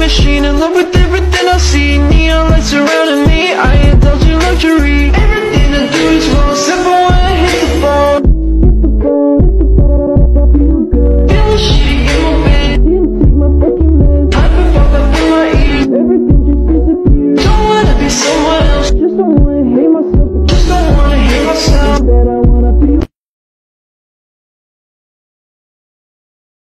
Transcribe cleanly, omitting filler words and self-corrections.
machine, in love with everything I see. Neon lights surrounding me, I indulge in luxury. Everything I do is wrong, except for when I hit the phone. Feeling shitty in my bed, I can fuck up in my ears. Everything just disappears. Don't wanna be someone else, just don't wanna hate myself.